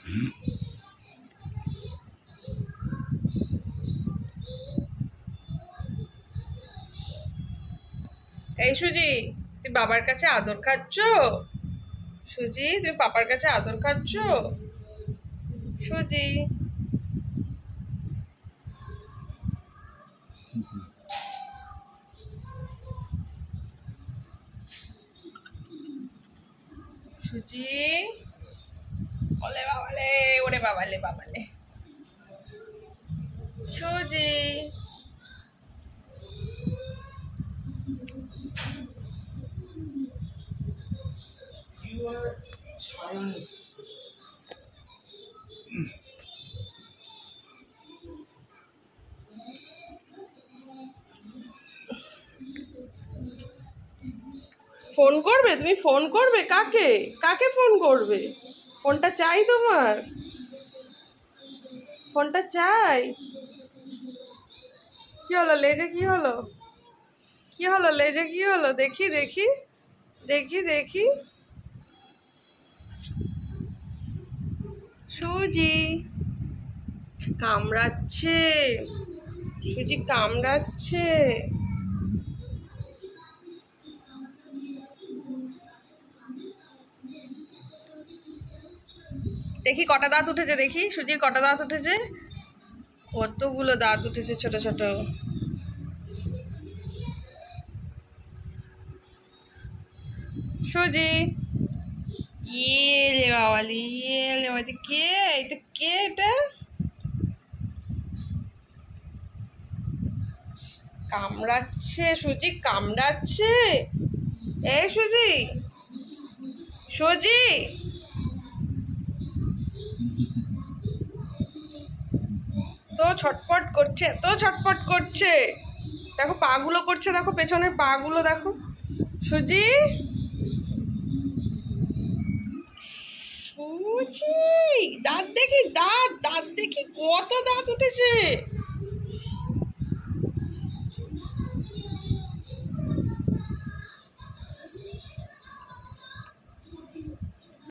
এই সুজি, তুই বাবার কাছে আদর খাচ্ছ? সুজি, তুই পাপার কাছে আদর খাচ্ছ? সুজি, সুজি, ওলে বাবালে, ওরে বাবালে বাবালে, সুজি। ফোন করবে? তুমি ফোন করবে? কাকে কাকে ফোন করবে? ফোনটা চাই তোমার? ফোনটা চাই? কি হলো লেজে? কি হলো? কি হলো লেজে? কি হলো? দেখি দেখি দেখি দেখি। সুজি কামড়াচ্ছে, সুজি কামড়াচ্ছে। দেখি কটা দাঁত উঠেছে, দেখি সুজির কটা দাঁত উঠেছে। কতগুলো দাঁত উঠেছে ছোট ছোট। সুজি, ইয়ে বাবালি, ইয়ে বাবালি, কে এটা? কে এটা? কামড়াচ্ছে, সুজি কামড়াচ্ছে। এই সুজি, সুজি, তো ছটপট করছে, তো ছটপট করছে। দেখো পা গুলো করছে, দেখো পেছনের পা গুলো দেখো। সুজি, সুজি, দাঁত দেখি, দাঁত দাঁত দেখি, কত দাঁত উঠেছে।